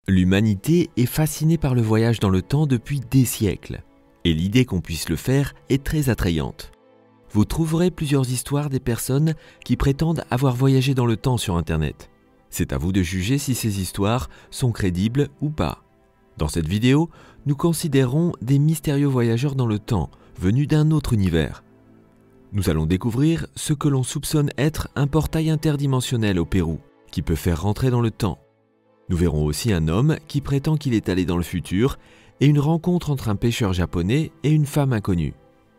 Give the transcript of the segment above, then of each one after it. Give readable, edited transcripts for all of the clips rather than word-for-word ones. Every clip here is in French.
L'humanité est fascinée par le voyage dans le temps depuis des siècles, et l'idée qu'on puisse le faire est très attrayante. Vous trouverez plusieurs histoires des personnes qui prétendent avoir voyagé dans le temps sur Internet. C'est à vous de juger si ces histoires sont crédibles ou pas. Dans cette vidéo, nous considérons des mystérieux voyageurs dans le temps, venus d'un autre univers. Nous allons découvrir ce que l'on soupçonne être un portail interdimensionnel au Pérou, qui peut faire rentrer dans le temps. Nous verrons aussi un homme qui prétend qu'il est allé dans le futur et une rencontre entre un pêcheur japonais et une femme inconnue.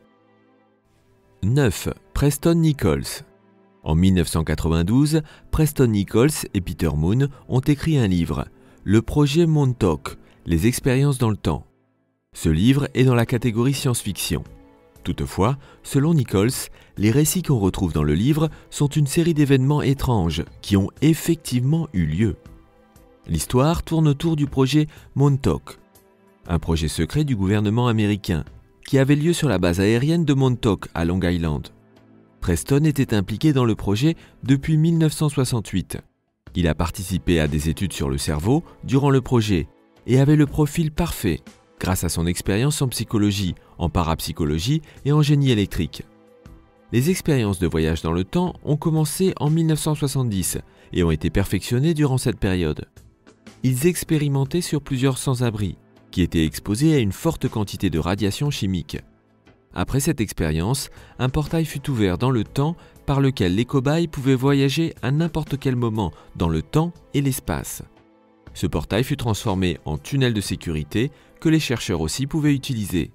9. Preston Nichols. En 1992, Preston Nichols et Peter Moon ont écrit un livre, le projet Montauk, les expériences dans le temps. Ce livre est dans la catégorie science-fiction. Toutefois, selon Nichols, les récits qu'on retrouve dans le livre sont une série d'événements étranges qui ont effectivement eu lieu. L'histoire tourne autour du projet Montauk, un projet secret du gouvernement américain, qui avait lieu sur la base aérienne de Montauk à Long Island. Preston était impliqué dans le projet depuis 1968. Il a participé à des études sur le cerveau durant le projet et avait le profil parfait grâce à son expérience en psychologie, en parapsychologie et en génie électrique. Les expériences de voyage dans le temps ont commencé en 1970 et ont été perfectionnées durant cette période. Ils expérimentaient sur plusieurs sans-abri, qui étaient exposés à une forte quantité de radiation chimique. Après cette expérience, un portail fut ouvert dans le temps par lequel les cobayes pouvaient voyager à n'importe quel moment dans le temps et l'espace. Ce portail fut transformé en tunnel de sécurité que les chercheurs aussi pouvaient utiliser.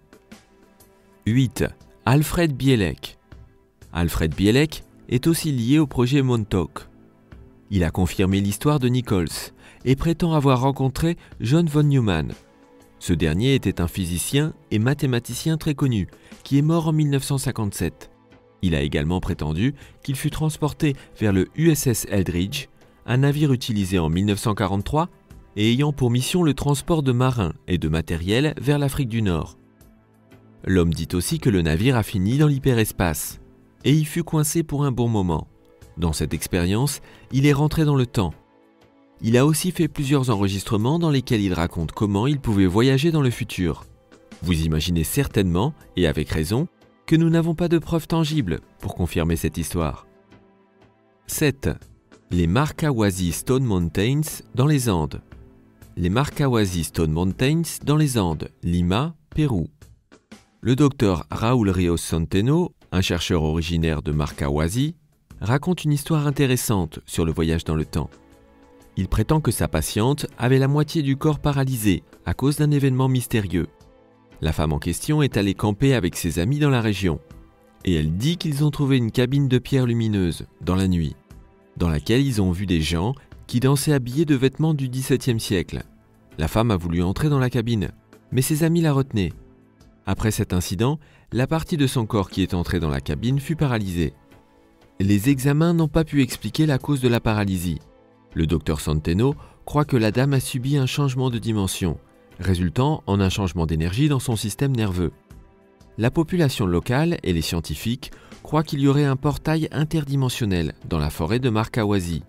8. Alfred Bielek. Alfred Bielek est aussi lié au projet Montauk. Il a confirmé l'histoire de Nichols et prétend avoir rencontré John von Neumann. Ce dernier était un physicien et mathématicien très connu, qui est mort en 1957. Il a également prétendu qu'il fut transporté vers le USS Eldridge, un navire utilisé en 1943 et ayant pour mission le transport de marins et de matériel vers l'Afrique du Nord. L'homme dit aussi que le navire a fini dans l'hyperespace et y fut coincé pour un bon moment. Dans cette expérience, il est rentré dans le temps. Il a aussi fait plusieurs enregistrements dans lesquels il raconte comment il pouvait voyager dans le futur. Vous imaginez certainement, et avec raison, que nous n'avons pas de preuves tangibles pour confirmer cette histoire. 7. Les Marcahuasi Stone Mountains dans les Andes. Les Marcahuasi Stone Mountains dans les Andes, Lima, Pérou. Le docteur Raúl Ríos Centeno, un chercheur originaire de Marcahuasi, raconte une histoire intéressante sur le voyage dans le temps. Il prétend que sa patiente avait la moitié du corps paralysé à cause d'un événement mystérieux. La femme en question est allée camper avec ses amis dans la région et elle dit qu'ils ont trouvé une cabine de pierre lumineuse dans la nuit, dans laquelle ils ont vu des gens qui dansaient habillés de vêtements du XVIIe siècle. La femme a voulu entrer dans la cabine, mais ses amis la retenaient. Après cet incident, la partie de son corps qui est entrée dans la cabine fut paralysée. Les examens n'ont pas pu expliquer la cause de la paralysie. Le docteur Centeno croit que la dame a subi un changement de dimension, résultant en un changement d'énergie dans son système nerveux. La population locale et les scientifiques croient qu'il y aurait un portail interdimensionnel dans la forêt de Marcahuasi.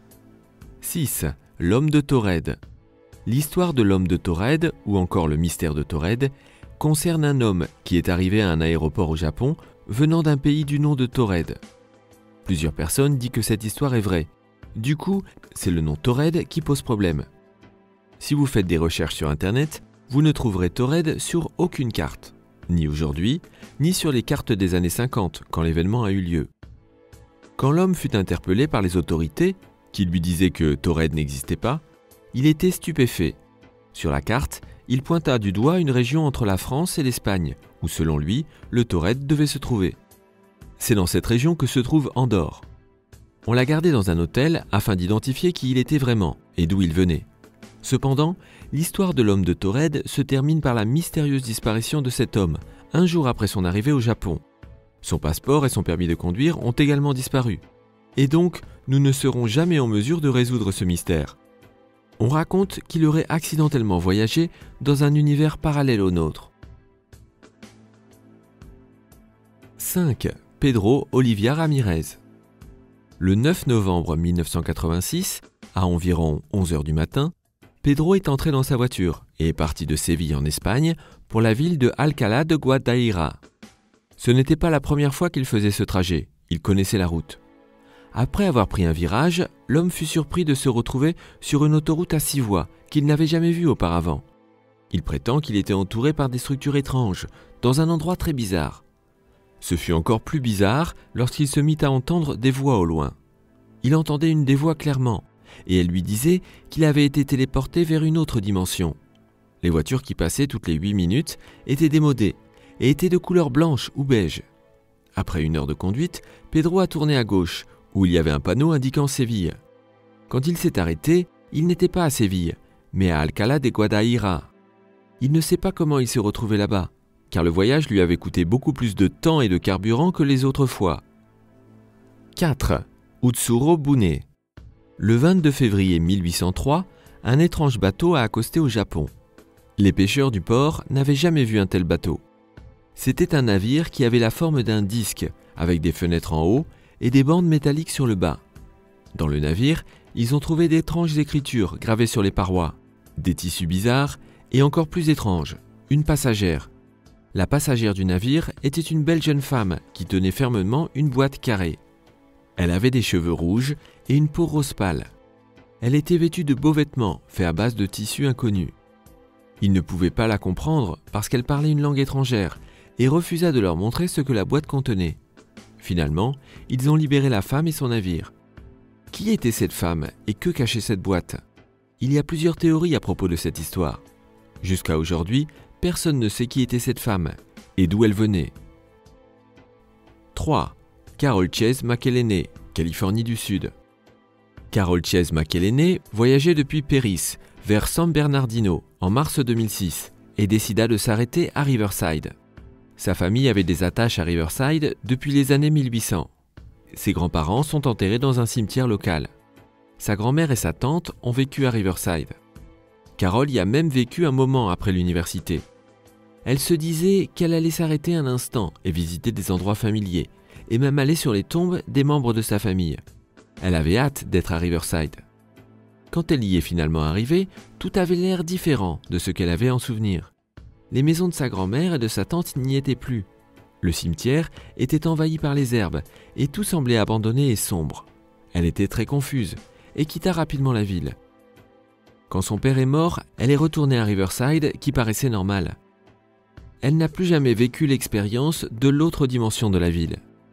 6. L'homme de Taured. L'histoire de l'homme de Taured, ou encore le mystère de Taured, concerne un homme qui est arrivé à un aéroport au Japon venant d'un pays du nom de Taured. Plusieurs personnes disent que cette histoire est vraie. Du coup, c'est le nom Taured qui pose problème. Si vous faites des recherches sur Internet, vous ne trouverez Taured sur aucune carte, ni aujourd'hui, ni sur les cartes des années 50, quand l'événement a eu lieu. Quand l'homme fut interpellé par les autorités, qui lui disaient que Taured n'existait pas, il était stupéfait. Sur la carte, il pointa du doigt une région entre la France et l'Espagne, où selon lui, le Taured devait se trouver. C'est dans cette région que se trouve Andorre. On l'a gardé dans un hôtel afin d'identifier qui il était vraiment et d'où il venait. Cependant, l'histoire de l'homme de Taured se termine par la mystérieuse disparition de cet homme, un jour après son arrivée au Japon. Son passeport et son permis de conduire ont également disparu. Et donc, nous ne serons jamais en mesure de résoudre ce mystère. On raconte qu'il aurait accidentellement voyagé dans un univers parallèle au nôtre. 5. Pedro Olivia Ramirez. Le 9 novembre 1986, à environ 11 h du matin, Pedro est entré dans sa voiture et est parti de Séville en Espagne pour la ville de Alcalá de Guadaira. Ce n'était pas la première fois qu'il faisait ce trajet, il connaissait la route. Après avoir pris un virage, l'homme fut surpris de se retrouver sur une autoroute à 6 voies qu'il n'avait jamais vue auparavant. Il prétend qu'il était entouré par des structures étranges, dans un endroit très bizarre. Ce fut encore plus bizarre lorsqu'il se mit à entendre des voix au loin. Il entendait une des voix clairement, et elle lui disait qu'il avait été téléporté vers une autre dimension. Les voitures qui passaient toutes les 8 minutes étaient démodées et étaient de couleur blanche ou beige. Après 1 heure de conduite, Pedro a tourné à gauche, où il y avait un panneau indiquant Séville. Quand il s'est arrêté, il n'était pas à Séville, mais à Alcalá de Guadaira. Il ne sait pas comment il s'est retrouvé là-bas, car le voyage lui avait coûté beaucoup plus de temps et de carburant que les autres fois. 4. Utsuro Bune. Le 22 février 1803, un étrange bateau a accosté au Japon. Les pêcheurs du port n'avaient jamais vu un tel bateau. C'était un navire qui avait la forme d'un disque, avec des fenêtres en haut et des bandes métalliques sur le bas. Dans le navire, ils ont trouvé d'étranges écritures gravées sur les parois, des tissus bizarres et encore plus étranges, une passagère. La passagère du navire était une belle jeune femme qui tenait fermement une boîte carrée. Elle avait des cheveux rouges et une peau rose pâle. Elle était vêtue de beaux vêtements faits à base de tissus inconnus. Ils ne pouvaient pas la comprendre parce qu'elle parlait une langue étrangère et refusa de leur montrer ce que la boîte contenait. Finalement, ils ont libéré la femme et son navire. Qui était cette femme et que cachait cette boîte? Il y a plusieurs théories à propos de cette histoire. Jusqu'à aujourd'hui, personne ne sait qui était cette femme et d'où elle venait. 3. Carol Chase McElhenney, Californie du Sud. Carol Chase McElhenney voyageait depuis Perris vers San Bernardino en mars 2006 et décida de s'arrêter à Riverside. Sa famille avait des attaches à Riverside depuis les années 1800. Ses grands-parents sont enterrés dans un cimetière local. Sa grand-mère et sa tante ont vécu à Riverside. Carol y a même vécu un moment après l'université. Elle se disait qu'elle allait s'arrêter un instant et visiter des endroits familiers, et même aller sur les tombes des membres de sa famille. Elle avait hâte d'être à Riverside. Quand elle y est finalement arrivée, tout avait l'air différent de ce qu'elle avait en souvenir. Les maisons de sa grand-mère et de sa tante n'y étaient plus. Le cimetière était envahi par les herbes et tout semblait abandonné et sombre. Elle était très confuse et quitta rapidement la ville. Quand son père est mort, elle est retournée à Riverside qui paraissait normale. Elle n'a plus jamais vécu l'expérience de l'autre dimension de la ville.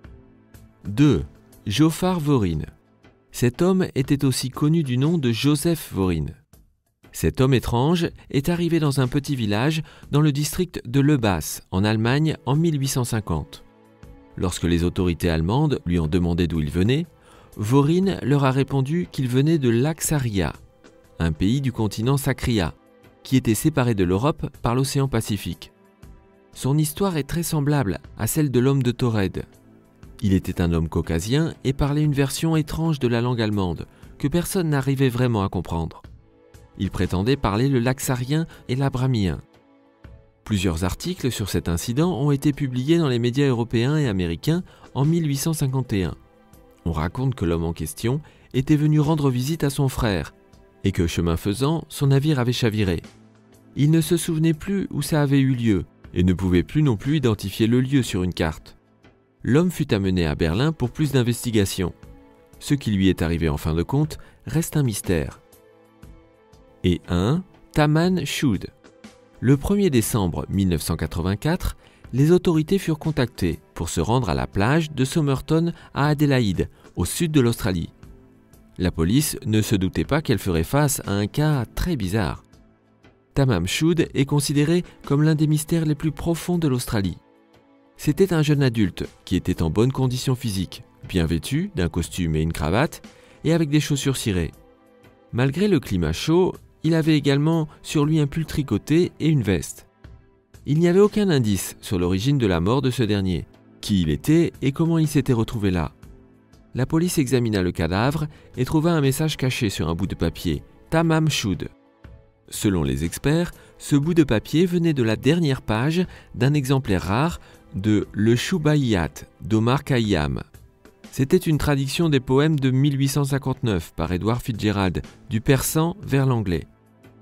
2. Jofar Vorin. Cet homme était aussi connu du nom de Joseph Vorin. Cet homme étrange est arrivé dans un petit village dans le district de Lebas, en Allemagne, en 1850. Lorsque les autorités allemandes lui ont demandé d'où il venait, Vorin leur a répondu qu'il venait de l'Axaria, un pays du continent Sakria, qui était séparé de l'Europe par l'océan Pacifique. Son histoire est très semblable à celle de l'homme de Taured. Il était un homme caucasien et parlait une version étrange de la langue allemande, que personne n'arrivait vraiment à comprendre. Il prétendait parler le laxarien et l'abramien. Plusieurs articles sur cet incident ont été publiés dans les médias européens et américains en 1851. On raconte que l'homme en question était venu rendre visite à son frère et que, chemin faisant, son navire avait chaviré. Il ne se souvenait plus où ça avait eu lieu et ne pouvait plus non plus identifier le lieu sur une carte. L'homme fut amené à Berlin pour plus d'investigations. Ce qui lui est arrivé en fin de compte reste un mystère. Et 1. Taman Shud. Le 1er décembre 1984, les autorités furent contactées pour se rendre à la plage de Somerton à Adélaïde, au sud de l'Australie. La police ne se doutait pas qu'elle ferait face à un cas très bizarre. Taman Shud est considéré comme l'un des mystères les plus profonds de l'Australie. C'était un jeune adulte qui était en bonne condition physique, bien vêtu d'un costume et une cravate, et avec des chaussures cirées. Malgré le climat chaud, il avait également sur lui un pull tricoté et une veste. Il n'y avait aucun indice sur l'origine de la mort de ce dernier, qui il était et comment il s'était retrouvé là. La police examina le cadavre et trouva un message caché sur un bout de papier, Tamam Shud. Selon les experts, ce bout de papier venait de la dernière page d'un exemplaire rare de Le Shubaiyat d'Omar Khayyam. C'était une traduction des poèmes de 1859 par Edward Fitzgerald, du persan vers l'anglais.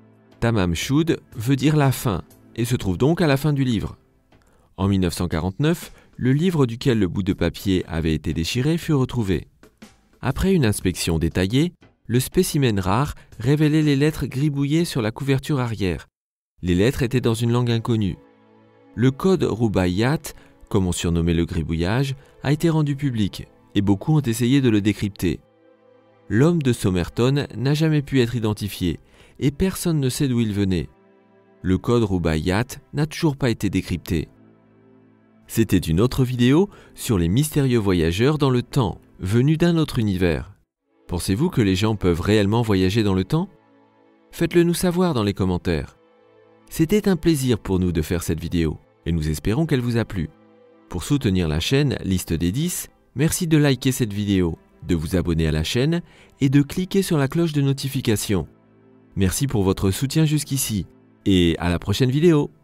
Tamam Shud veut dire la fin et se trouve donc à la fin du livre. En 1949, le livre duquel le bout de papier avait été déchiré fut retrouvé. Après une inspection détaillée, le spécimen rare révélait les lettres gribouillées sur la couverture arrière. Les lettres étaient dans une langue inconnue. Le code Rubaiyat, comme on surnommait le gribouillage, a été rendu public et beaucoup ont essayé de le décrypter. L'homme de Somerton n'a jamais pu être identifié et personne ne sait d'où il venait. Le code Rubaiyat n'a toujours pas été décrypté. C'était une autre vidéo sur les mystérieux voyageurs dans le temps, venus d'un autre univers. Pensez-vous que les gens peuvent réellement voyager dans le temps? Faites-le nous savoir dans les commentaires. C'était un plaisir pour nous de faire cette vidéo et nous espérons qu'elle vous a plu. Pour soutenir la chaîne Liste des 10, merci de liker cette vidéo, de vous abonner à la chaîne et de cliquer sur la cloche de notification. Merci pour votre soutien jusqu'ici et à la prochaine vidéo.